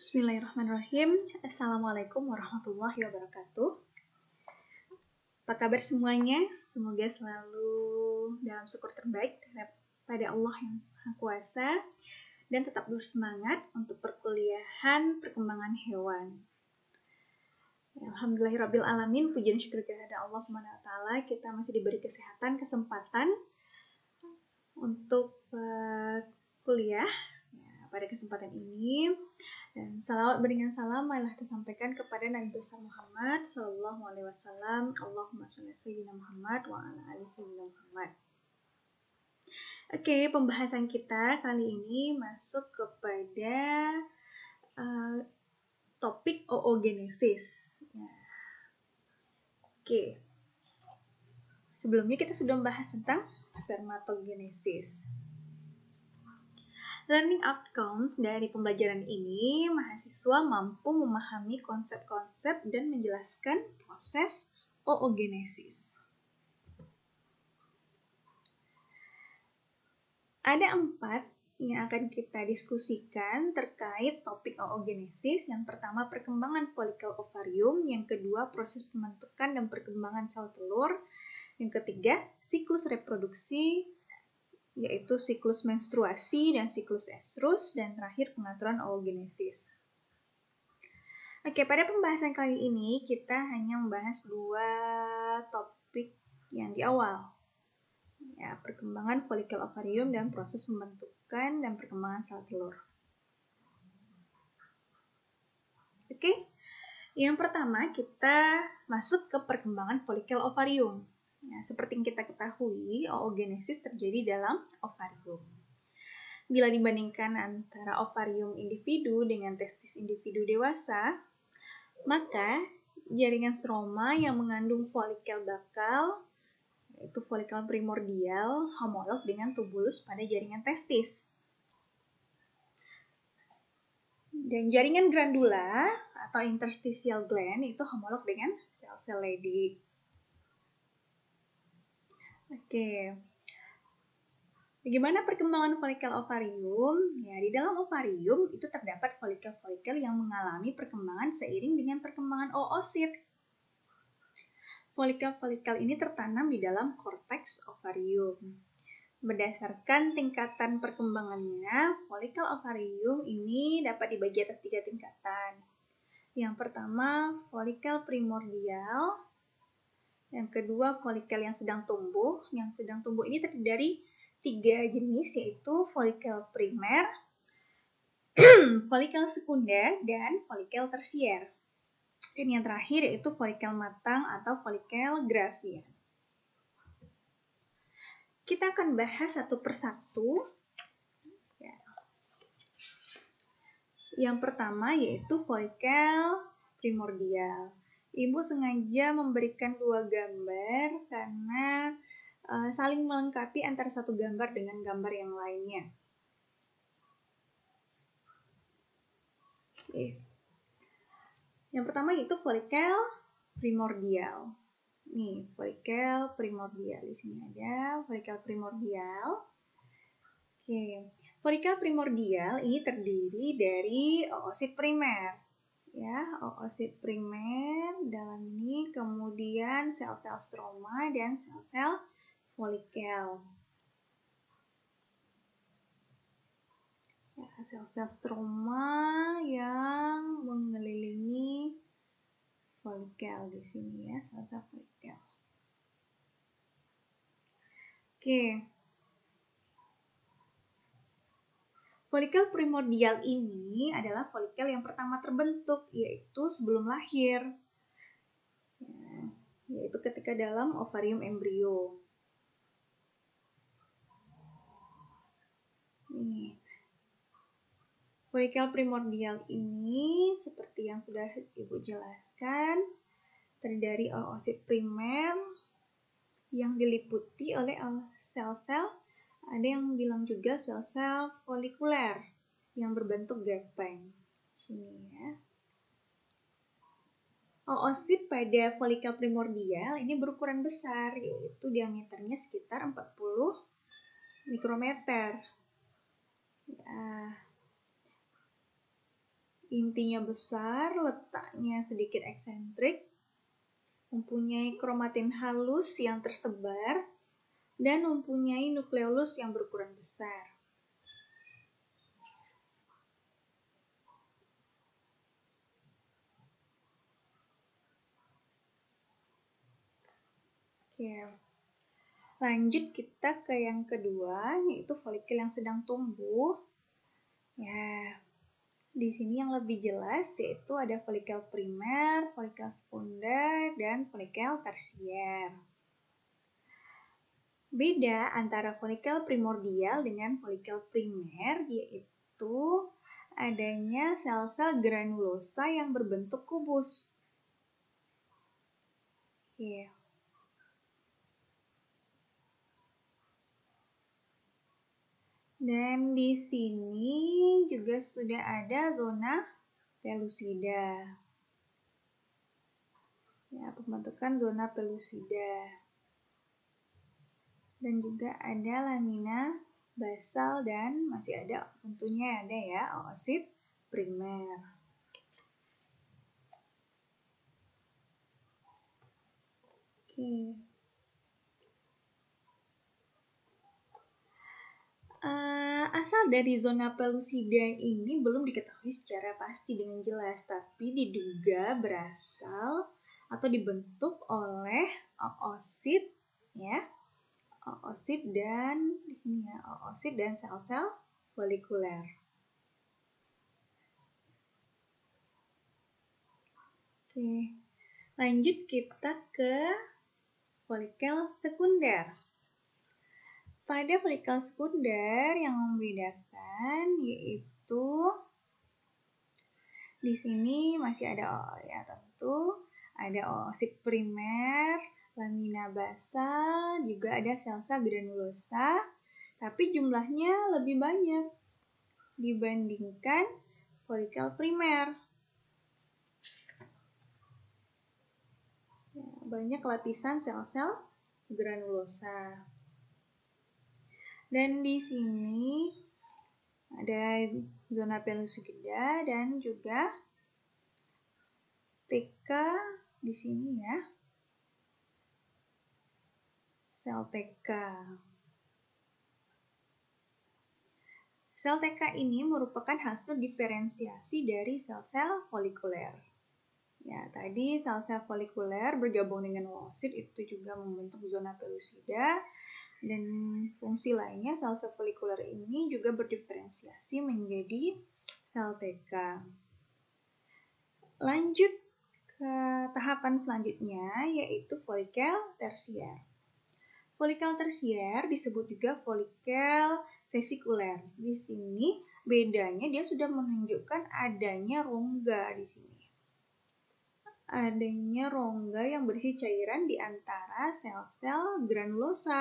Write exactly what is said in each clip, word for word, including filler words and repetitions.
Bismillahirrahmanirrahim. Assalamualaikum warahmatullahi wabarakatuh. Apa kabar semuanya? Semoga selalu dalam syukur terbaik pada Allah yang Maha Kuasa dan tetap bersemangat untuk perkuliahan perkembangan hewan. Alhamdulillahirabbil alamin, puji dan syukur kepada Allah Subhanahu wa taala, kita masih diberi kesehatan, kesempatan untuk uh, kuliah ya, pada kesempatan ini. Dan salawat beringan salam marilah tersampaikan kepada Nabi besar Muhammad Sallallahu Alaihi Wasallam. Allahumma sholli sayyidina Muhammad wa ala ali sayyidina Muhammad. Oke, pembahasan kita kali ini masuk kepada uh, topik oogenesis. Ya. Oke, sebelumnya kita sudah membahas tentang spermatogenesis. Learning outcomes dari pembelajaran ini, mahasiswa mampu memahami konsep-konsep dan menjelaskan proses oogenesis. Ada empat yang akan kita diskusikan terkait topik oogenesis. Yang pertama, perkembangan folikel ovarium. Yang kedua, proses pembentukan dan perkembangan sel telur. Yang ketiga, siklus reproduksi, yaitu siklus menstruasi dan siklus estrus, dan terakhir pengaturan oogenesis. Oke, pada pembahasan kali ini kita hanya membahas dua topik yang di awal. Ya, perkembangan folikel ovarium dan proses pembentukan dan perkembangan sel telur. Oke, yang pertama kita masuk ke perkembangan folikel ovarium. Ya, seperti yang kita ketahui, oogenesis terjadi dalam ovarium. Bila dibandingkan antara ovarium individu dengan testis individu dewasa, maka jaringan stroma yang mengandung folikel bakal, yaitu folikel primordial, homolog dengan tubulus pada jaringan testis. Dan jaringan glandula atau interstitial gland itu homolog dengan sel-sel Leydig. Oke, bagaimana perkembangan folikel ovarium? Ya, di dalam ovarium itu terdapat folikel-folikel yang mengalami perkembangan seiring dengan perkembangan oosit. Folikel-folikel ini tertanam di dalam korteks ovarium. Berdasarkan tingkatan perkembangannya, folikel ovarium ini dapat dibagi atas tiga tingkatan. Yang pertama, folikel primordial. Yang kedua, folikel yang sedang tumbuh. Yang sedang tumbuh ini terdiri dari tiga jenis, yaitu folikel primer, folikel sekunder, dan folikel tersier. Dan yang terakhir yaitu folikel matang atau folikel gravian. Kita akan bahas satu persatu. Yang pertama yaitu folikel primordial. Ibu sengaja memberikan dua gambar karena uh, saling melengkapi antara satu gambar dengan gambar yang lainnya. Oke. Yang pertama yaitu folikel primordial. Nih, folikel primordial. Di sini ada folikel primordial. Oke. Folikel primordial ini terdiri dari oosit primer. Ya, oosit primer dalam ini, kemudian sel-sel stroma dan sel-sel folikel. Ya, sel-sel stroma yang mengelilingi folikel di sini ya, sel-sel folikel. Oke. Folikel primordial ini adalah folikel yang pertama terbentuk, yaitu sebelum lahir, ya, yaitu ketika dalam ovarium embrio. Nih, folikel primordial ini seperti yang sudah Ibu jelaskan, terdiri dari oosit primer yang diliputi oleh sel-sel. Ada yang bilang juga sel-sel folikuler yang berbentuk gepeng. Sini ya. Oosit pada folikel primordial ini berukuran besar, yaitu diameternya sekitar empat puluh mikrometer. Ya. Intinya besar, letaknya sedikit eksentrik, mempunyai kromatin halus yang tersebar, dan mempunyai nukleolus yang berukuran besar. Oke. Lanjut kita ke yang kedua, yaitu folikel yang sedang tumbuh. Ya, di sini yang lebih jelas yaitu ada folikel primer, folikel sekunder, dan folikel tersier. Beda antara folikel primordial dengan folikel primer yaitu adanya sel-sel granulosa yang berbentuk kubus. Oke. Dan di sini juga sudah ada zona pelusida. Ya, pembentukan zona pelusida. Dan juga ada lamina basal dan masih ada tentunya ada ya oosit primer. Oke. Uh, asal dari zona pelusida ini belum diketahui secara pasti dengan jelas, tapi diduga berasal atau dibentuk oleh oosit ya. Oosit dan ini ya, oosit dan sel-sel folikuler. Oke. Lanjut kita ke folikel sekunder. Pada folikel sekunder yang membedakan yaitu di sini masih ada ya tentu ada oosit primer, lamina basal, juga ada sel-sel granulosa, tapi jumlahnya lebih banyak dibandingkan folikel primer. Banyak lapisan sel-sel granulosa. Dan di sini ada zona pelusida dan juga T K di sini ya. Sel T K. Sel T K ini merupakan hasil diferensiasi dari sel-sel folikuler. Ya, tadi sel-sel folikuler bergabung dengan oosit itu juga membentuk zona pelusida. Dan fungsi lainnya sel-sel folikuler ini juga berdiferensiasi menjadi sel T K. Lanjut ke tahapan selanjutnya yaitu folikel tersier. Folikel tersier disebut juga folikel vesikuler. Di sini bedanya dia sudah menunjukkan adanya rongga di sini. Adanya rongga yang berisi cairan di antara sel-sel granulosa.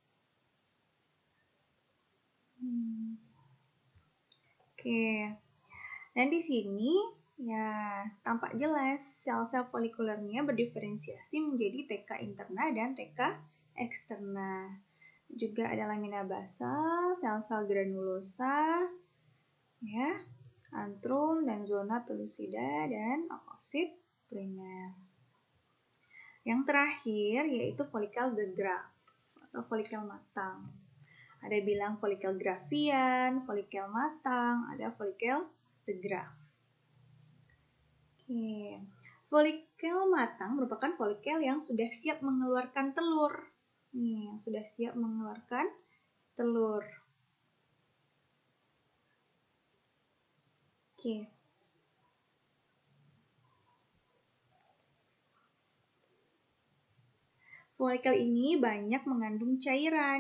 Hmm. Oke. Dan di sini ya tampak jelas sel-sel folikulernya berdiferensiasi menjadi T K interna dan T K eksterna. Juga ada lamina basal, sel-sel granulosa, ya, antrum dan zona pelusida dan oosit primer. Yang terakhir yaitu folikel de Graaff atau folikel matang. Ada bilang folikel Graffian, folikel matang, ada folikel de Graaff. Oke. Folikel matang merupakan folikel yang sudah siap mengeluarkan telur. Nih, yang sudah siap mengeluarkan telur. Oke. Folikel ini banyak mengandung cairan.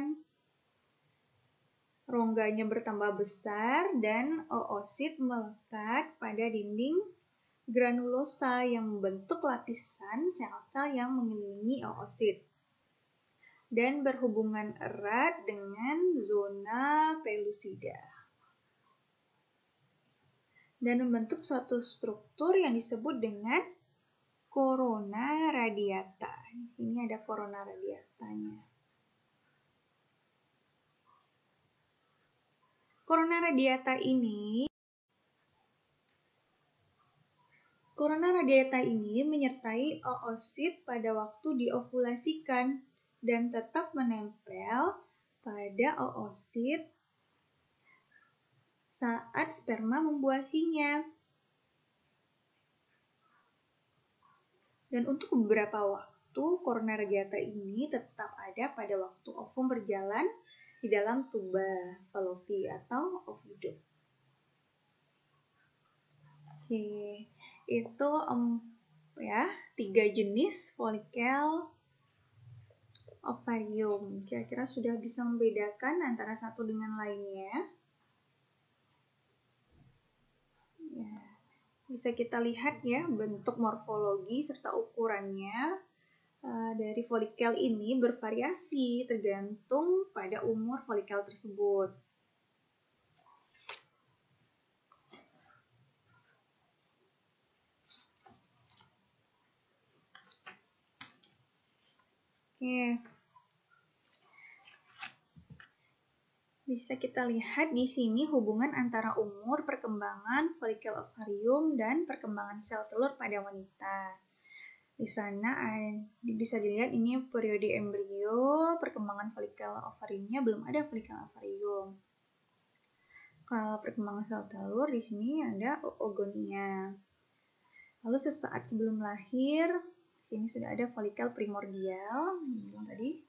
Rongganya bertambah besar dan oosit melekat pada dinding granulosa yang membentuk lapisan sel-sel yang mengelilingi oosit dan berhubungan erat dengan zona pelusida dan membentuk suatu struktur yang disebut dengan corona radiata. Ini ada corona radiatanya. Corona radiata ini Corona radiata ini menyertai oosit pada waktu diovulasikan dan tetap menempel pada oosit saat sperma membuahinya. Dan untuk beberapa waktu, corona radiata ini tetap ada pada waktu ovum berjalan di dalam tuba Fallopi atau oviduct. Oke, itu um, ya tiga jenis folikel ovarium. Kira-kira sudah bisa membedakan antara satu dengan lainnya. Ya, bisa kita lihat ya bentuk morfologi serta ukurannya uh, dari folikel ini bervariasi tergantung pada umur folikel tersebut. Oke. Bisa kita lihat di sini hubungan antara umur perkembangan folikel ovarium dan perkembangan sel telur pada wanita. Di sana bisa dilihat ini periode embrio, perkembangan folikel ovariumnya belum ada folikel ovarium. Kalau perkembangan sel telur di sini ada oogonia. Lalu sesaat sebelum lahir, di sini sudah ada folikel primordial, yang tadi.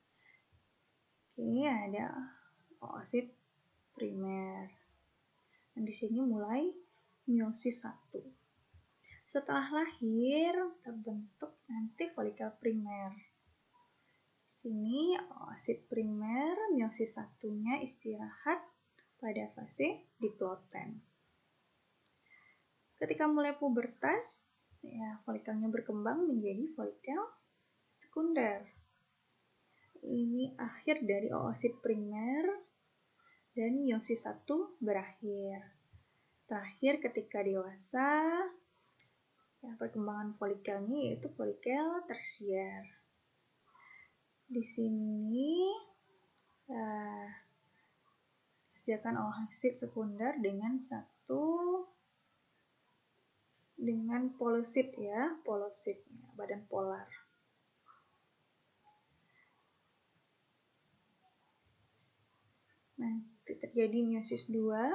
Oke, ada oosit primer. Dan di sini mulai meiosis satu. Setelah lahir terbentuk nanti folikel primer. Di sini oosit primer, meiosis satunya istirahat pada fase diploten. Ketika mulai pubertas, ya folikelnya berkembang menjadi folikel sekunder. Ini akhir dari oosit primer dan meiosis satu berakhir. Terakhir ketika dewasa, ya, perkembangan folikelnya yaitu folikel tersier. Di sini uh, hasilkan oosit sekunder dengan satu dengan polosit ya, polosit ya, badan polar. Nanti terjadi meiosis dua.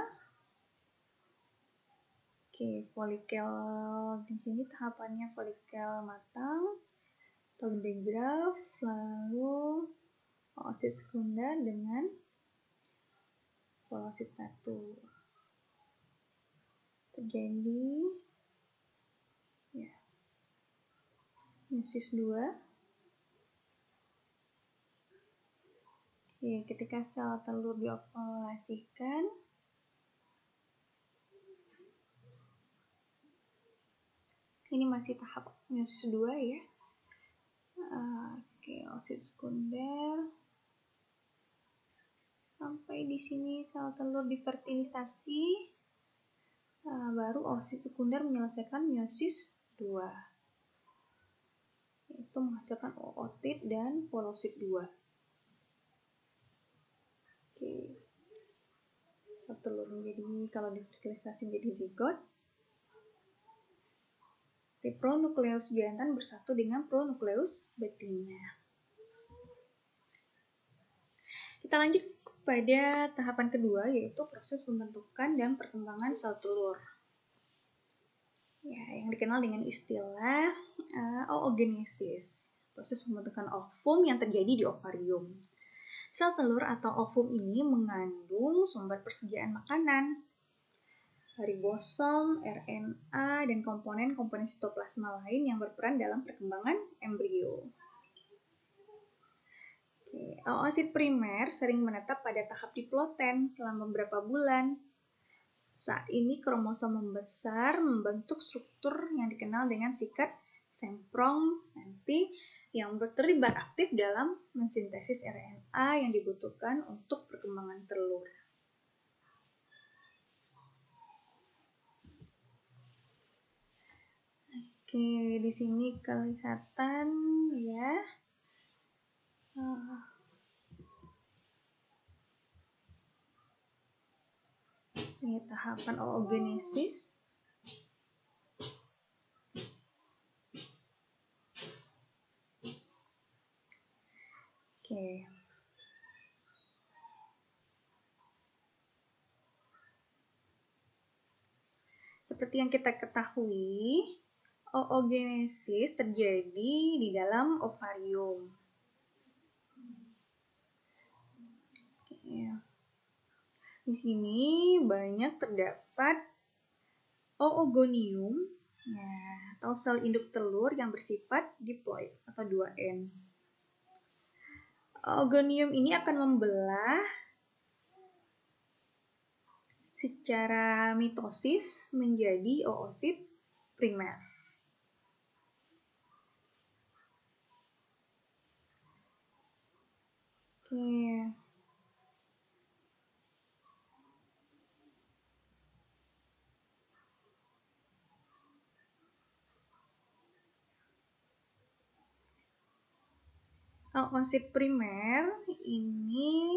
Oke, folikel di sini tahapannya folikel matang, taudegraf, lalu oosit sekunder dengan polosit satu. Terjadi ya, meiosis dua. Oke, ketika sel telur diovulasikan, ini masih tahap meiosis dua ya. Oke, oosit sekunder. Sampai di sini sel telur difertilisasi, baru oosit sekunder menyelesaikan meiosis dua. Yaitu menghasilkan ootit dan polosit dua. Oke. Sel telur menjadi, kalau difertilisasi menjadi zigot. Pronukleus jantan bersatu dengan pronukleus betina. Kita lanjut pada tahapan kedua, yaitu proses pembentukan dan perkembangan sel telur. Ya, yang dikenal dengan istilah uh, oogenesis, proses pembentukan ovum yang terjadi di ovarium. Sel telur atau ovum ini mengandung sumber persediaan makanan, ribosom, R N A, dan komponen-komponen sitoplasma lain yang berperan dalam perkembangan embrio. Oke, oosit primer sering menetap pada tahap diploten selama beberapa bulan. Saat ini kromosom membesar membentuk struktur yang dikenal dengan sikat semprong nanti yang terlibat aktif dalam mensintesis R N A yang dibutuhkan untuk perkembangan telur. Oke, di sini kelihatan ya. Uh, ini tahapan oogenesis. Oke. Seperti yang kita ketahui, oogenesis terjadi di dalam ovarium. Oke. Di sini banyak terdapat oogonium, ya, atau sel induk telur yang bersifat diploid atau dua N. Oogonium ini akan membelah secara mitosis menjadi oosit primer. Oke. Oosit primer ini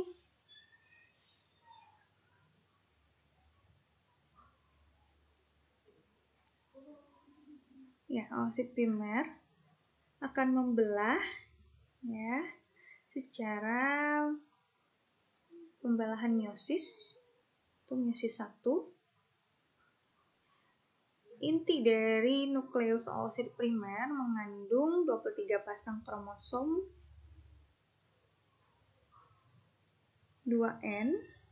ya, oosit primer akan membelah ya secara pembelahan meiosis itu meiosis satu. Inti dari nukleus oosit primer mengandung dua puluh tiga pasang kromosom dua N.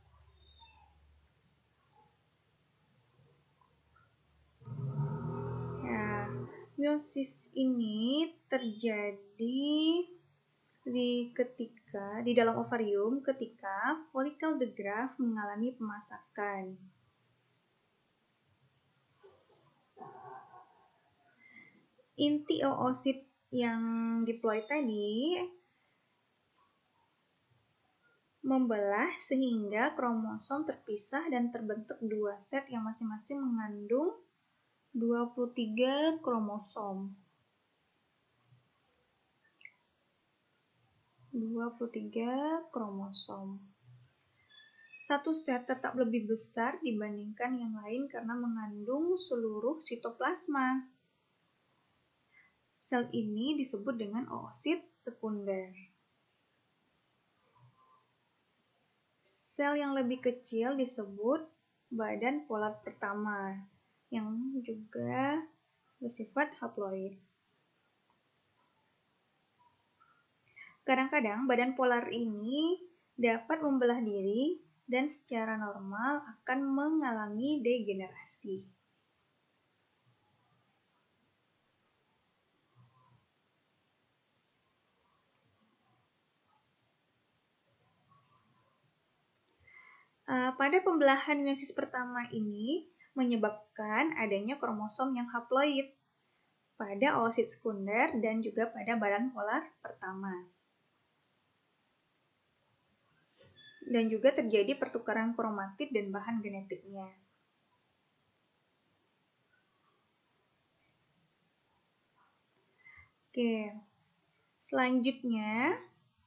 Ya, meiosis ini terjadi di ketika di dalam ovarium ketika folikel de Graaff mengalami pemasakan. Inti oosit yang diploid tadi membelah sehingga kromosom terpisah dan terbentuk dua set yang masing-masing mengandung dua puluh tiga kromosom. dua puluh tiga kromosom. Satu set tetap lebih besar dibandingkan yang lain karena mengandung seluruh sitoplasma. Sel ini disebut dengan oosit sekunder. Sel yang lebih kecil disebut badan polar pertama, yang juga bersifat haploid. Kadang-kadang badan polar ini dapat membelah diri dan secara normal akan mengalami degenerasi. Uh, pada pembelahan meiosis pertama ini menyebabkan adanya kromosom yang haploid pada oosit sekunder dan juga pada badan polar pertama. Dan juga terjadi pertukaran kromatid dan bahan genetiknya. Oke, selanjutnya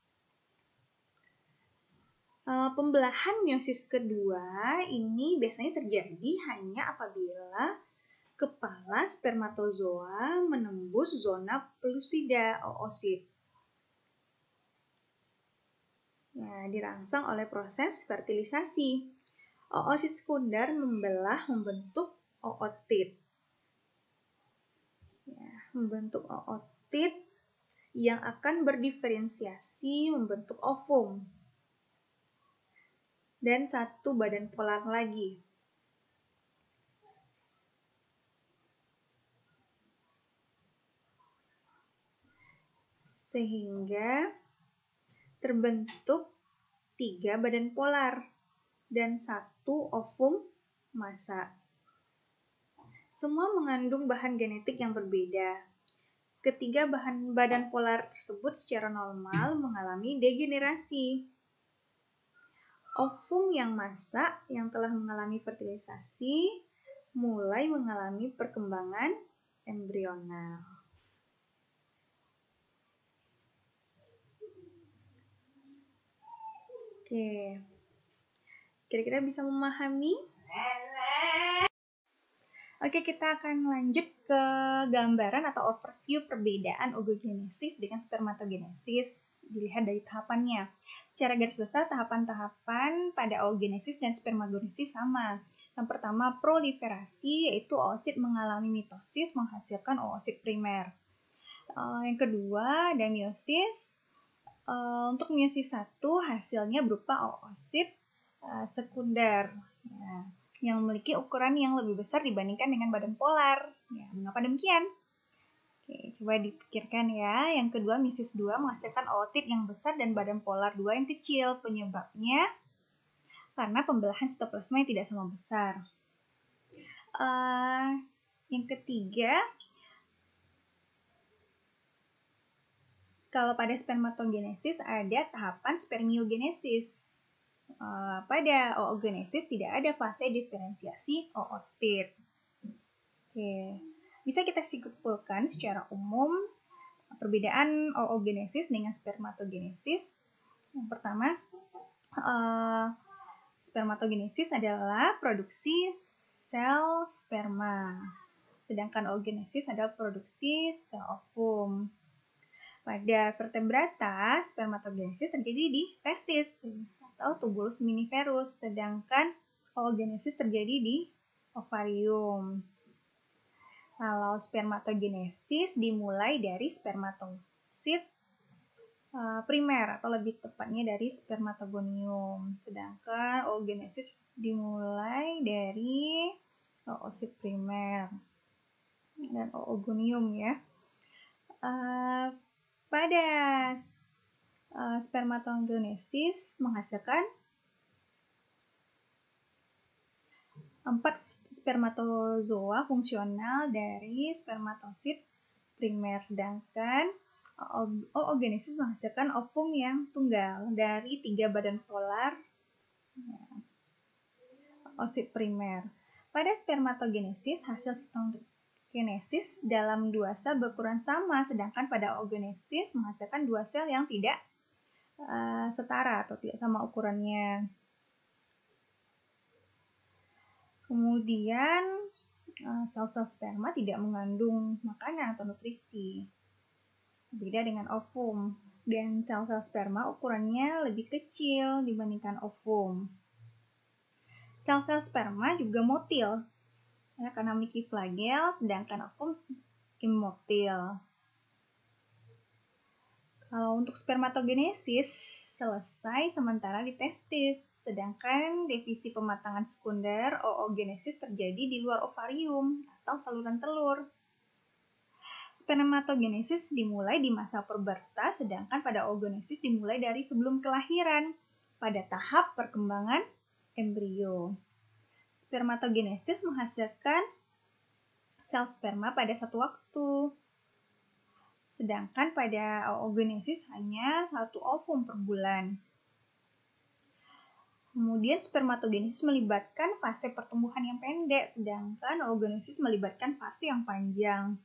Uh, pembelahan meiosis kedua ini biasanya terjadi hanya apabila kepala spermatozoa menembus zona pelusida oosit. Nah, dirangsang oleh proses fertilisasi. Oosit sekunder membelah membentuk ootit. Ya, membentuk ootit yang akan berdiferensiasi membentuk ovum. Dan satu badan polar lagi. Sehingga terbentuk tiga badan polar dan satu ovum massa. Semua mengandung bahan genetik yang berbeda. Ketiga bahan badan polar tersebut secara normal mengalami degenerasi. Ovum yang massa yang telah mengalami fertilisasi mulai mengalami perkembangan embrional. Oke, kira-kira bisa memahami? Oke, kita akan lanjut ke gambaran atau overview perbedaan oogenesis dengan spermatogenesis. Dilihat dari tahapannya. Secara garis besar, tahapan-tahapan pada oogenesis dan spermatogenesis sama. Yang pertama, proliferasi, yaitu oosit mengalami mitosis menghasilkan oosit primer. Uh, yang kedua, ada meiosis. Uh, untuk meiosis satu, hasilnya berupa oosit uh, sekunder. Nah, yang memiliki ukuran yang lebih besar dibandingkan dengan badan polar. Ya, mengapa demikian? Oke, coba dipikirkan ya. Yang kedua, meiosis dua menghasilkan ootit yang besar dan badan polar dua yang kecil. Penyebabnya karena pembelahan sitoplasma yang tidak sama besar. Uh, yang ketiga, kalau pada spermatogenesis ada tahapan spermiogenesis. Uh, pada oogenesis tidak ada fase diferensiasi ootit. Oke, bisa kita simpulkan secara umum perbedaan oogenesis dengan spermatogenesis. Yang pertama, uh, spermatogenesis adalah produksi sel sperma, sedangkan oogenesis adalah produksi sel ovum. Pada vertebrata, spermatogenesis terjadi di testis atau tubulus miniferus, sedangkan oogenesis terjadi di ovarium. Kalau spermatogenesis dimulai dari spermatosit uh, primer atau lebih tepatnya dari spermatogonium, sedangkan oogenesis dimulai dari oosit primer dan oogonium ya. Uh, pada uh, spermatogenesis menghasilkan empat spermatozoa fungsional dari spermatosit primer, sedangkan oogenesis menghasilkan ovum yang tunggal dari tiga badan polar ya, oosit primer. Pada spermatogenesis, hasil sitogenesis dalam dua sel berukuran sama, sedangkan pada oogenesis menghasilkan dua sel yang tidak uh, setara atau tidak sama ukurannya. Kemudian sel-sel sperma tidak mengandung makanan atau nutrisi. Beda dengan ovum. Dan sel-sel sperma ukurannya lebih kecil dibandingkan ovum. Sel-sel sperma juga motil ya, karena memiliki flagel, sedangkan ovum immotil. Kalau untuk spermatogenesis selesai sementara di testis, sedangkan divisi pematangan sekunder oogenesis terjadi di luar ovarium atau saluran telur. Spermatogenesis dimulai di masa pubertas, sedangkan pada oogenesis dimulai dari sebelum kelahiran pada tahap perkembangan embrio. Spermatogenesis menghasilkan sel sperma pada satu waktu, sedangkan pada oogenesis hanya satu ovum per bulan. Kemudian spermatogenesis melibatkan fase pertumbuhan yang pendek, sedangkan oogenesis melibatkan fase yang panjang.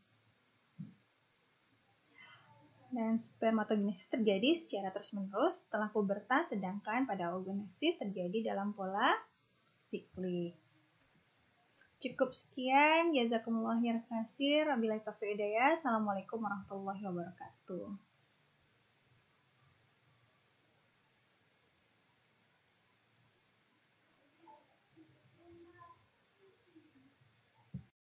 Dan spermatogenesis terjadi secara terus-menerus setelah pubertas, sedangkan pada oogenesis terjadi dalam pola siklik. Cukup sekian, jazakumullah khairan katsir. Wabillahi taufiq hidayah. Assalamualaikum warahmatullahi wabarakatuh.